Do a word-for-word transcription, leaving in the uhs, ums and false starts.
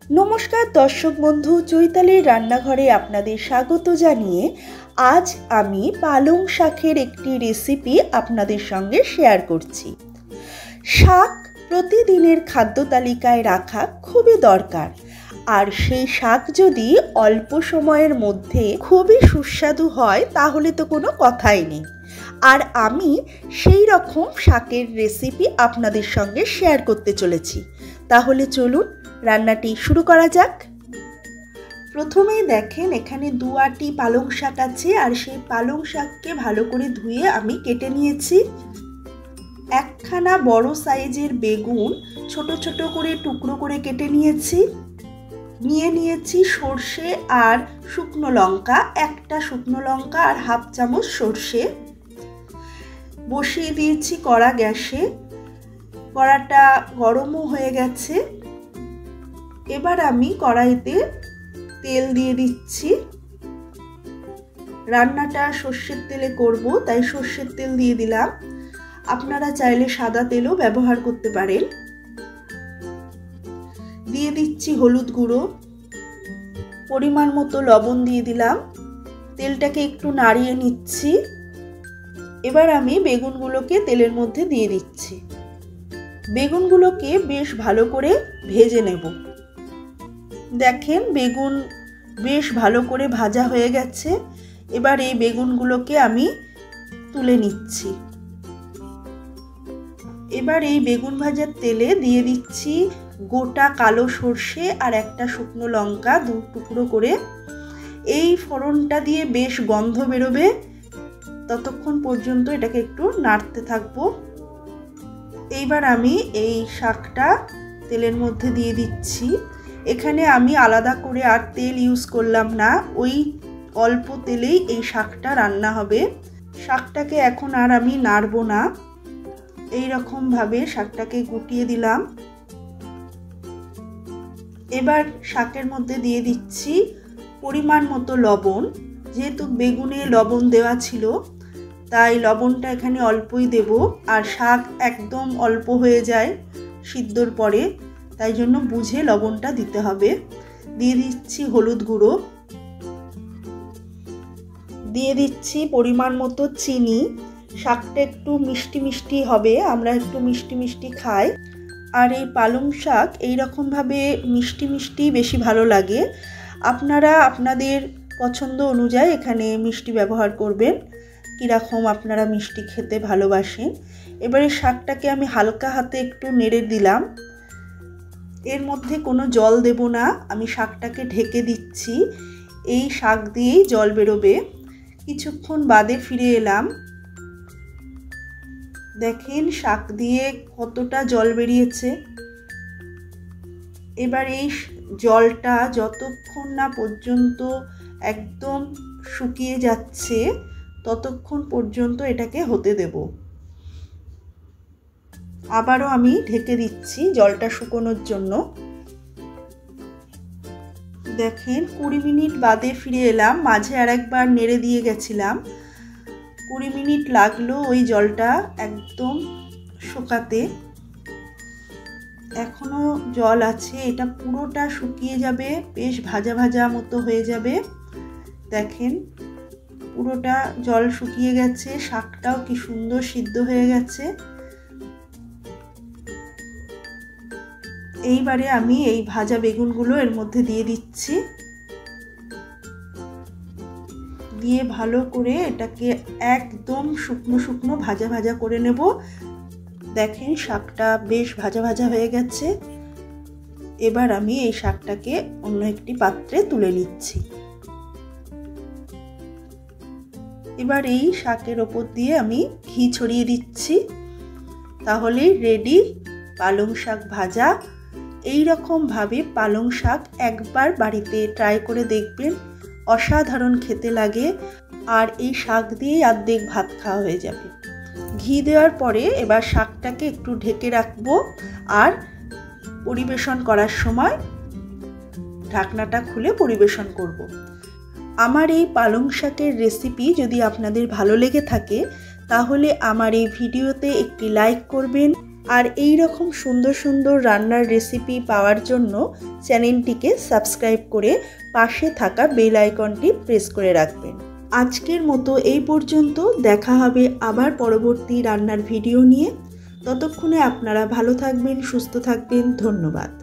नमस्कार दर्शक बंधु, चैतालिर रान्नाघरे आपनादेर स्वागत जानिए आज आमी पालंग शाकेर एकटी रेसिपि आपनादेर संगे शेयर करछि। शाक प्रतिदिनेर खाद्य तालिकाय राखा खूबই दरकार আর সেই শাক যদি অল্প সময়ের মধ্যে খুবই সুস্বাদু হয় তাহলে তো কোনো কথাই নেই। আর আমি সেই রকম শাকের রেসিপি আপনাদের সঙ্গে শেয়ার করতে চলেছি। তাহলে চলুন রান্নাটি শুরু করা যাক। প্রথমেই দেখেন এখানে দু আটি পালং শাক আছে আর সেই পালং শাককে ভালো করে ধুয়ে আমি কেটে নিয়েছি। একখানা বড় সাইজের বেগুন ছোট ছোট করে টুকরো করে কেটে নিয়েছি। নিয়ে নিয়েছি সরষে আর শুকনো লঙ্কা, একটা শুকনো লঙ্কা আর হাফ চামচ সরষে। বসিয়ে দিয়েছি কড়া গ্যাসে, কড়াটা গরমও হয়ে গেছে। এবার আমি কড়াইতে তেল দিয়ে দিচ্ছি। রান্নাটা সর্ষের তেলে করব তাই সর্ষের তেল দিয়ে দিলাম। আপনারা চাইলে সাদা তেলও ব্যবহার করতে পারেন। দিয়ে দিচ্ছি হলুদ গুঁড়ো, পরিমাণ মতো লবণ দিয়ে দিলাম। তেলটাকে একটু নাড়িয়ে নিচ্ছি। এবার আমি বেগুনগুলোকে তেলের মধ্যে দিয়ে দিচ্ছি। বেগুনগুলোকে বেশ ভালো করে ভেজে নেব। দেখেন বেগুন বেশ ভালো করে ভাজা হয়ে গেছে। এবার এই বেগুনগুলোকে আমি তুলে নিচ্ছি। এবার এই বেগুন ভাজার তেলে দিয়ে দিচ্ছি গোটা কালো সর্ষে আর একটা শুকনো লঙ্কা দু টুকরো করে। এই ফোড়নটা দিয়ে বেশ গন্ধ বেরোবে, ততক্ষণ পর্যন্ত এটাকে একটু নাড়তে থাকবো। এইবার আমি এই শাকটা তেলের মধ্যে দিয়ে দিচ্ছি। এখানে আমি আলাদা করে আর তেল ইউজ করলাম না, ওই অল্প তেলেই এই শাকটা রান্না হবে। শাকটাকে এখন আর আমি নাড়বো না, এই রকম ভাবে শাকটাকে গুটিয়ে দিলাম। এবার শাকের মধ্যে দিয়ে দিচ্ছি পরিমাণ মতো লবণ। যেহেতু বেগুনে লবণ দেওয়া ছিল তাই লবণটা এখানে অল্পই দেব। আর শাক একদম অল্প হয়ে যায় সিদ্ধর পরে, তাই জন্য বুঝে লবণটা দিতে হবে। দিয়ে দিচ্ছি হলুদ গুঁড়ো, দিয়ে দিচ্ছি পরিমাণ মতো চিনি। শাকটা একটু মিষ্টি মিষ্টি হবে, আমরা একটু মিষ্টি মিষ্টি খাই। আর এই পালং শাক এইরকমভাবে মিষ্টি মিষ্টি বেশি ভালো লাগে। আপনারা আপনাদের পছন্দ অনুযায়ী এখানে মিষ্টি ব্যবহার করবেন, কীরকম আপনারা মিষ্টি খেতে ভালোবাসেন। এবারে শাকটাকে আমি হালকা হাতে একটু নেড়ে দিলাম। এর মধ্যে কোনো জল দেব না, আমি শাকটাকে ঢেকে দিচ্ছি। এই শাক দিয়েই জল বেরোবে। কিছুক্ষণ বাদে ফিরে এলাম। দেখেন শাক দিয়ে কতটা জল বেরিয়েছে। এবার এই জলটা যতক্ষণ না পর্যন্ত একদম শুকিয়ে যাচ্ছে ততক্ষণ পর্যন্ত এটাকে হতে দেব। আবারও আমি ঢেকে দিচ্ছি জলটা শুকোনোর জন্য। দেখেন কুড়ি মিনিট বাদে ফিরে এলাম। মাঝে আর একবার নেড়ে দিয়ে গেছিলাম। কুড়ি মিনিট লাগলো ওই জলটা একদম শুকাতে। এখনো জল আছে, এটা পুরোটা শুকিয়ে যাবে, বেশ ভাজা ভাজা মতো হয়ে যাবে। দেখেন পুরোটা জল শুকিয়ে গেছে, শাকটাও কি সুন্দর সিদ্ধ হয়ে গেছে। এইবারে আমি এই ভাজা বেগুনগুলো এর মধ্যে দিয়ে দিচ্ছি। দিয়ে ভালো করে এটাকে একদম শুকনো শুকনো ভাজা ভাজা করে নেব। দেখেন শাকটা বেশ ভাজা ভাজা হয়ে গেছে। এবার আমি এই শাকটাকে অন্য একটি পাত্রে তুলে নিচ্ছি। এবার এই শাকের ওপর দিয়ে আমি ঘি ছড়িয়ে দিচ্ছি। তাহলে রেডি পালং শাক ভাজা। এই রকম ভাবে পালং শাক একবার বাড়িতে ট্রাই করে দেখবেন, অসাধারণ খেতে লাগে। আর এই শাক দিয়েই অর্ধেক ভাত খাওয়া হয়ে যাবে। ঘি দেওয়ার পরে এবার শাকটাকে একটু ঢেকে রাখবো আর পরিবেশন করার সময় ঢাকনাটা খুলে পরিবেশন করব। আমার এই পালং শাকের রেসিপি যদি আপনাদের ভালো লেগে থাকে তাহলে আমার এই ভিডিওতে একটি লাইক করবেন আর এই রকম সুন্দর সুন্দর রান্নার রেসিপি পাওয়ার জন্য চ্যানেলটিকে সাবস্ক্রাইব করে পাশে থাকা বেল আইকনটি প্রেস করে রাখবেন। আজকের মতো এই পর্যন্ত, দেখা হবে আবার পরবর্তী রান্নার ভিডিও নিয়ে। ততক্ষণে আপনারা ভালো থাকবেন, সুস্থ থাকবেন। ধন্যবাদ।